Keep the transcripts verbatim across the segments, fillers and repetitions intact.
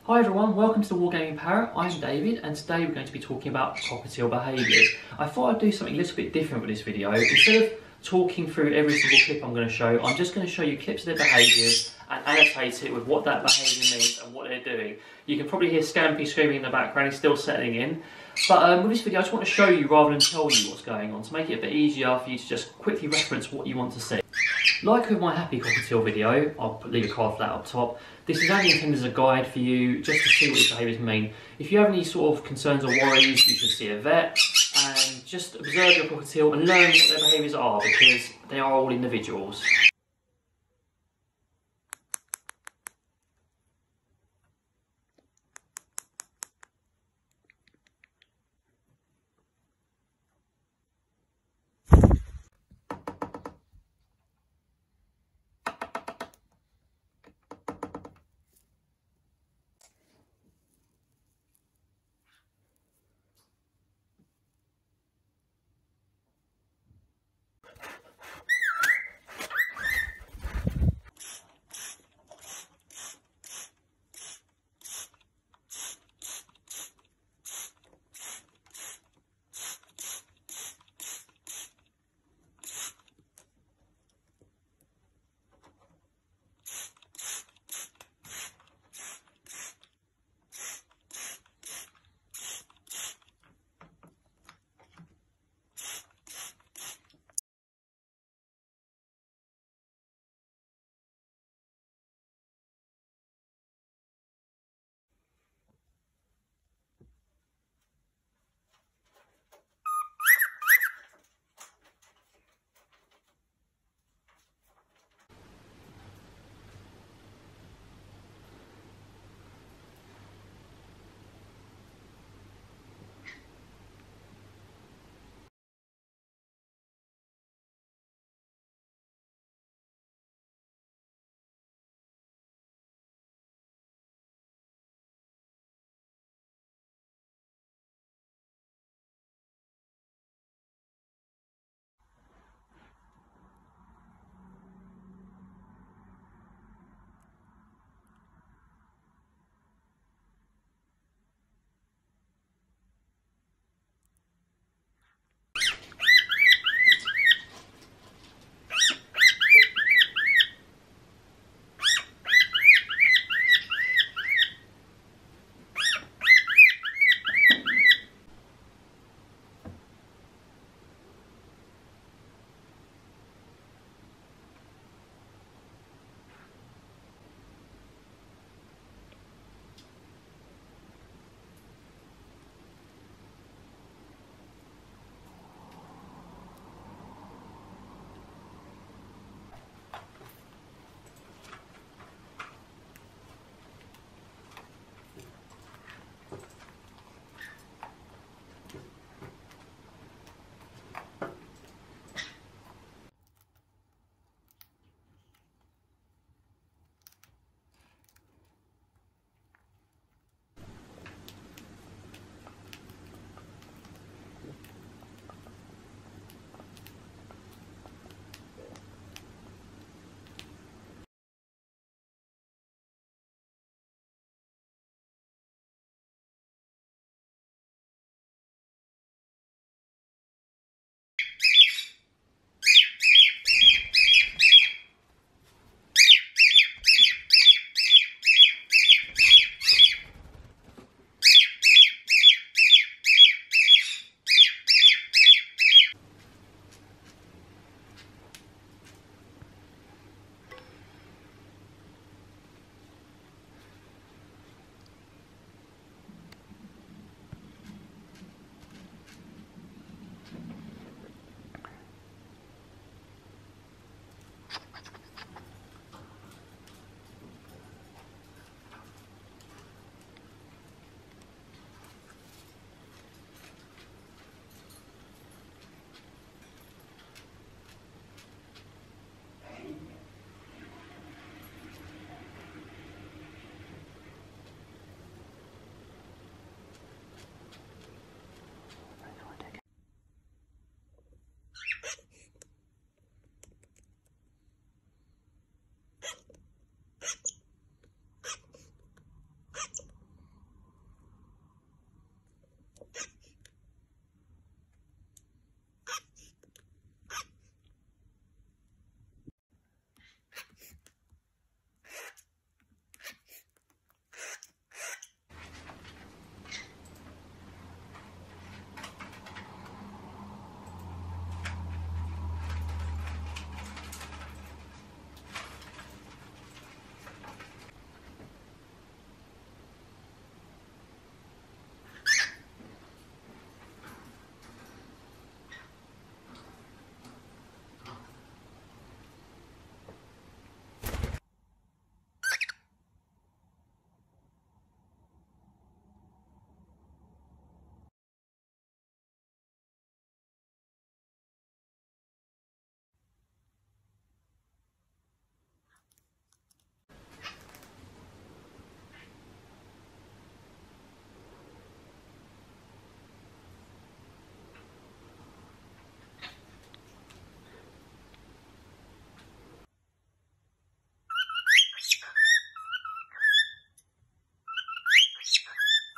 Hi everyone, welcome to the Wargaming Parrot. I'm David and today we're going to be talking about Cockatiel Behaviours. I thought I'd do something a little bit different with this video. Instead of talking through every single clip I'm going to show, I'm just going to show you clips of their behaviours and annotate it with what that behaviour means and what they're doing. You can probably hear Scampy screaming in the background, he's still settling in. But um, with this video I just want to show you rather than tell you what's going on, to make it a bit easier for you to just quickly reference what you want to see. Like with my Happy Cockatiel video, I'll leave a card for that up top. This is only intended as a guide for you, just to see what these behaviours mean. If you have any sort of concerns or worries, you should see a vet and just observe your cockatiel and learn what their behaviours are, because they are all individuals.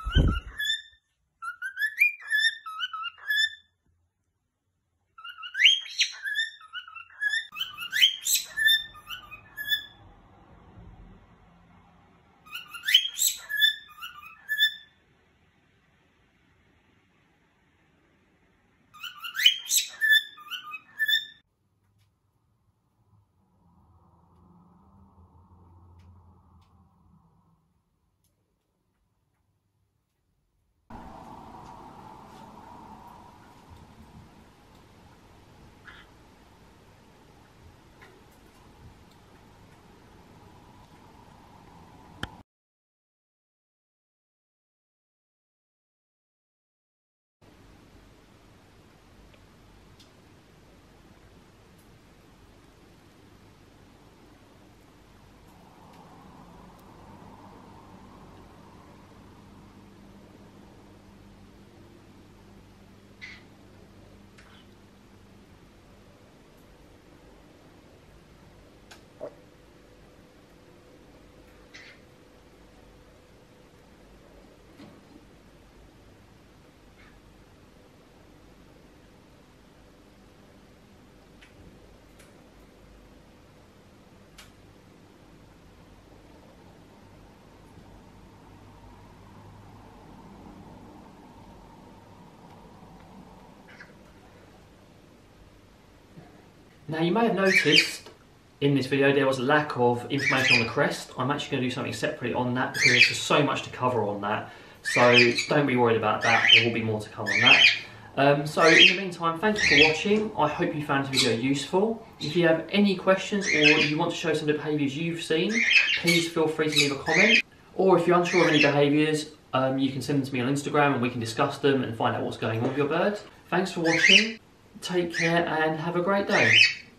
Now you may have noticed in this video there was a lack of information on the crest. I'm actually going to do something separately on that because there's just so much to cover on that. So don't be worried about that, there will be more to come on that. Um, so in the meantime, thank you for watching. I hope you found this video useful. If you have any questions or you want to show some of the behaviours you've seen, please feel free to leave a comment. Or if you're unsure of any behaviours, um, you can send them to me on Instagram and we can discuss them and find out what's going on with your bird. Thanks for watching, take care and have a great day.